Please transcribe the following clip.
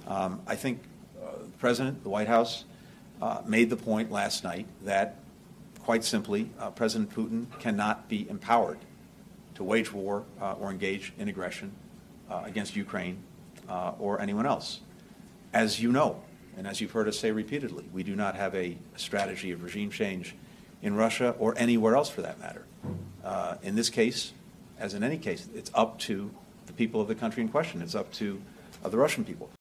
I think the President, the White House, made the point last night that, quite simply, President Putin cannot be empowered to wage war or engage in aggression against Ukraine or anyone else. As you know, and as you've heard us say repeatedly, we do not have a strategy of regime change in Russia or anywhere else for that matter. In this case, as in any case, it's up to the people of the country in question. It's up to the Russian people.